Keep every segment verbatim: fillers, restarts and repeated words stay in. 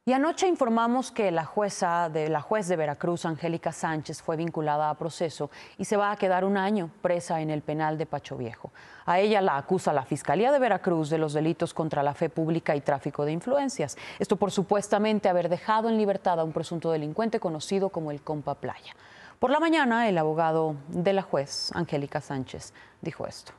Y anoche informamos que la jueza de la juez de Veracruz, Angélica Sánchez, fue vinculada a proceso y se va a quedar un año presa en el penal de Pacho Viejo. A ella la acusa la Fiscalía de Veracruz de los delitos contra la fe pública y tráfico de influencias. Esto por supuestamente haber dejado en libertad a un presunto delincuente conocido como el Compa Playa. Por la mañana, el abogado de la juez, Angélica Sánchez, dijo esto.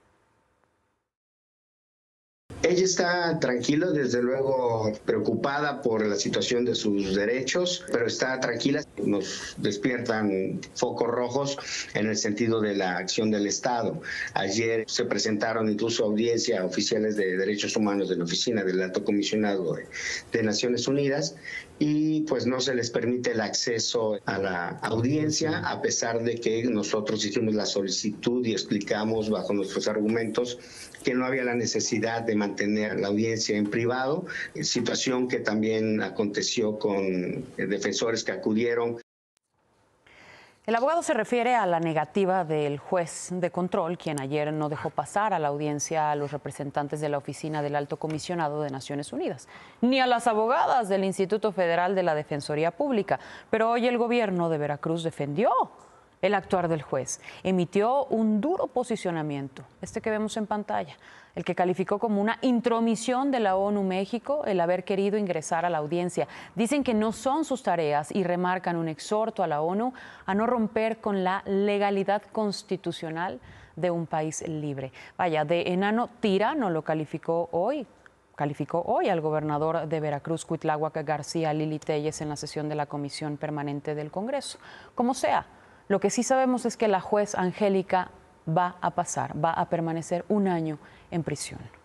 Ella está tranquila, desde luego preocupada por la situación de sus derechos, pero está tranquila. Nos despiertan focos rojos en el sentido de la acción del Estado. Ayer se presentaron incluso audiencia a oficiales de derechos humanos de la oficina del Alto Comisionado de, de Naciones Unidas y pues no se les permite el acceso a la audiencia, a pesar de que nosotros hicimos la solicitud y explicamos bajo nuestros argumentos que no había la necesidad de mantener la audiencia en privado, situación que también aconteció con defensores que acudieron. El abogado se refiere a la negativa del juez de control, quien ayer no dejó pasar a la audiencia a los representantes de la oficina del Alto Comisionado de Naciones Unidas, ni a las abogadas del Instituto Federal de la Defensoría Pública. Pero hoy el gobierno de Veracruz defendió el actuar del juez. Emitió un duro posicionamiento, este que vemos en pantalla, el que calificó como una intromisión de la ONU México el haber querido ingresar a la audiencia. Dicen que no son sus tareas y remarcan un exhorto a la ONU a no romper con la legalidad constitucional de un país libre. Vaya, de enano tirano lo calificó hoy. Calificó hoy al gobernador de Veracruz, Cuitláhuac García Lili Téllez, en la sesión de la Comisión Permanente del Congreso. Como sea, lo que sí sabemos es que la juez Angélica va a pasar, va a permanecer un año en prisión.